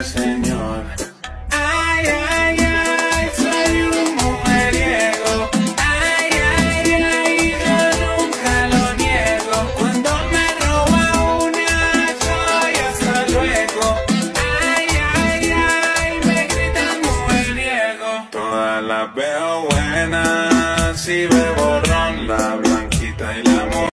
señor. Ay, ay, ay, soy un mujeriego. Ay, ay, ay, yo nunca lo niego. Cuando me roba una, soy hasta luego. Ay, ay, ay, me gritan mujeriego. Todas las veo buenas, si bebo ron, la blanquita y la